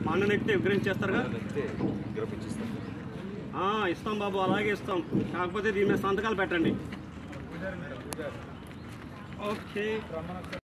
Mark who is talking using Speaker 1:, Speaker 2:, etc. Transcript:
Speaker 1: పండుని ఎక్కితే విగ్రహం చేస్తారుగా? ఇస్తాం బాబు, అలాగే ఇస్తాం. కాకపోతే దీని మీద సంతకాలు పెట్టండి. ఓకే.